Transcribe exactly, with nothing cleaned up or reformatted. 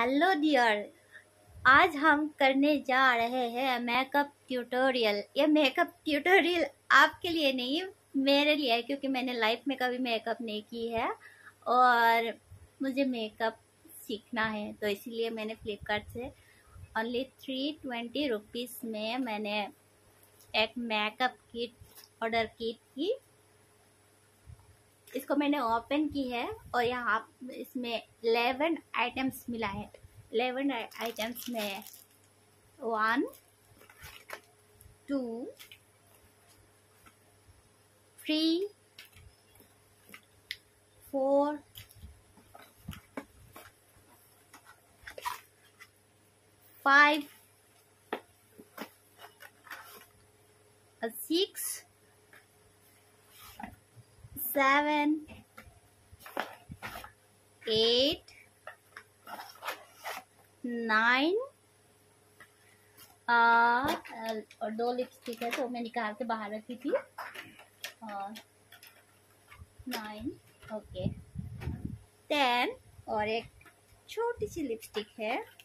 Hello dear, आज हम करने जा रहे हैं मेकअप ट्यूटोरियल। ये मेकअप ट्यूटोरियल आपके लिए नहीं, मेरे लिए है, क्योंकि मैंने लाइफ में कभी मेकअप नहीं की है और मुझे मेकअप सीखना है। तो इसीलिए मैंने फ्लिपकार्ट से ओनली थ्री ट्वेंटी रुपीज़ में मैंने एक मेकअप किट ऑर्डर की थी। इसको मैंने ओपन की है और यहाँ इसमें इलेवन आइटम्स मिला है। इलेवन आइटम्स में one two three four five six seven eight nine और दो लिपस्टिक है तो मैं निकाल के बाहर रखी थी। और नाइन, ओके, टेन और एक छोटी सी लिपस्टिक है।